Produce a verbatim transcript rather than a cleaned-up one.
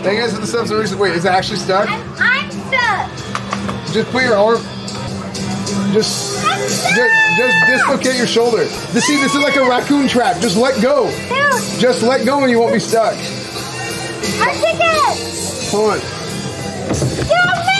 Hey guys, the stuff's really, wait, is it actually stuck? I'm, I'm stuck. Just put your arm. Just, just, just dislocate your shoulder. This, see, this is like a raccoon trap. Just let go. Dude. Just let go and you won't be stuck. Our ticket. Hold on. Get off